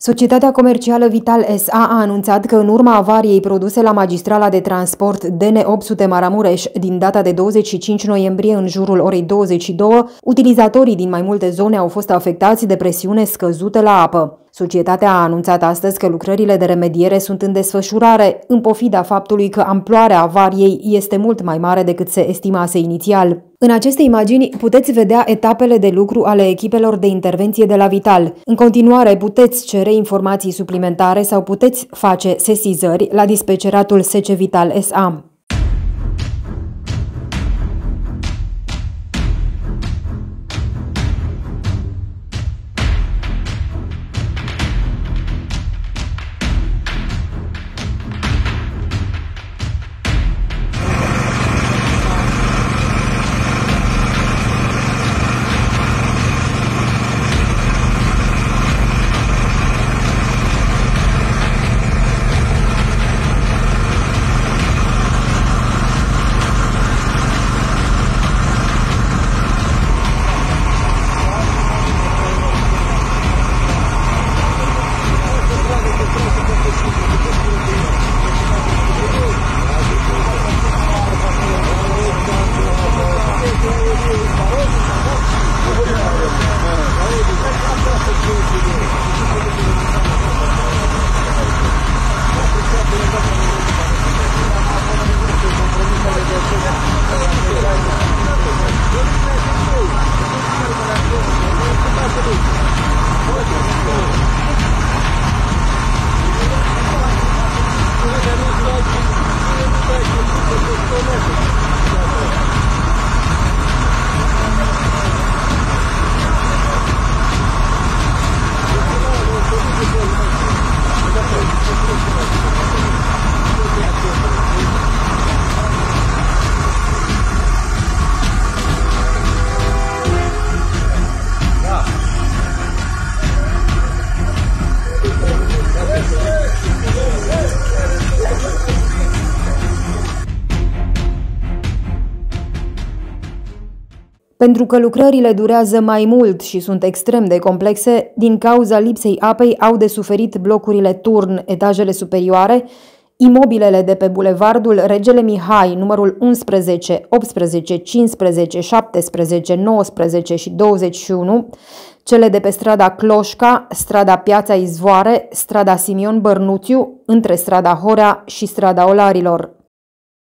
Societatea comercială Vital S.A. a anunțat că în urma avariei produse la magistrala de transport DN800 Maramureș din data de 25 noiembrie în jurul orei 22, utilizatorii din mai multe zone au fost afectați de presiune scăzută la apă. Societatea a anunțat astăzi că lucrările de remediere sunt în desfășurare, în pofida faptului că amploarea avariei este mult mai mare decât se estimase inițial. În aceste imagini puteți vedea etapele de lucru ale echipelor de intervenție de la Vital. În continuare puteți cere informații suplimentare sau puteți face sesizări la dispeceratul SC Vital S.A. Pentru că lucrările durează mai mult și sunt extrem de complexe, din cauza lipsei apei au de suferit blocurile Turn, etajele superioare, imobilele de pe bulevardul Regele Mihai, numărul 11, 18, 15, 17, 19 și 21, cele de pe strada Cloșca, strada Piața Izvoare, strada Simion Bărnuțiu, între strada Horea și strada Olarilor.